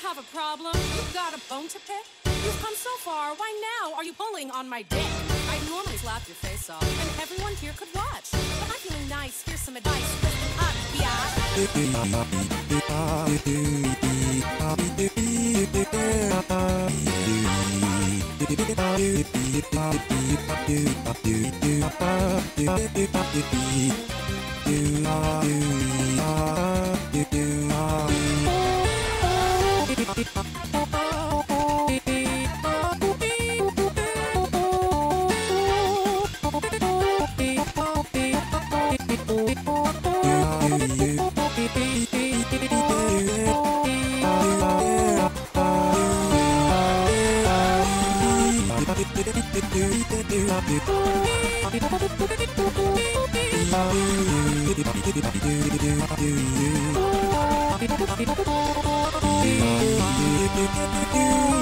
have a problem? You've got a bone to pick? You've come so far, why now are you pulling on my dick? I'd normally slap your face off, and everyone here could watch. But I'm feeling nice, here's some advice. Listen up, yeah.